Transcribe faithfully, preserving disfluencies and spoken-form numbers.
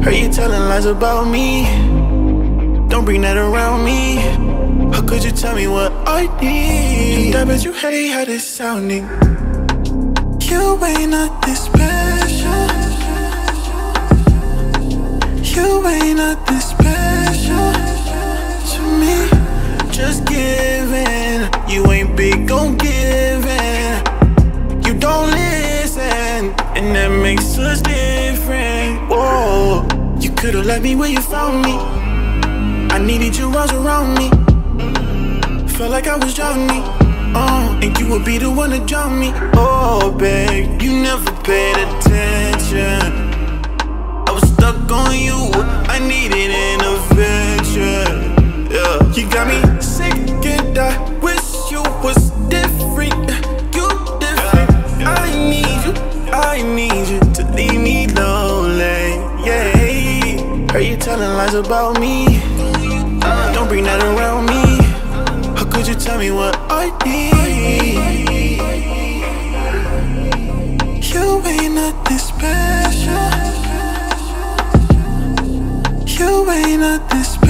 Heard you telling lies about me. Don't bring that around me. How could you tell me what I need? I bet you hate how this sounding. You ain't nothing special. You ain't nothing special to me. Just giving. You ain't big on giving. You don't listen, and that makes us different. Whoa, you could've left me where you found me. I needed you arms around me. Felt like I was drowning. Uh, and you would be the one to drown me. Oh, babe, you never paid attention. I was stuck on you, I needed intervention. Yeah, you got me sick and I wish you was different. You different. I need you, I need you to leave me lonely. Yeah, heard you telling lies about me. Don't bring that around me. How could you tell me what I need? You ain't nothing special. You ain't nothing special.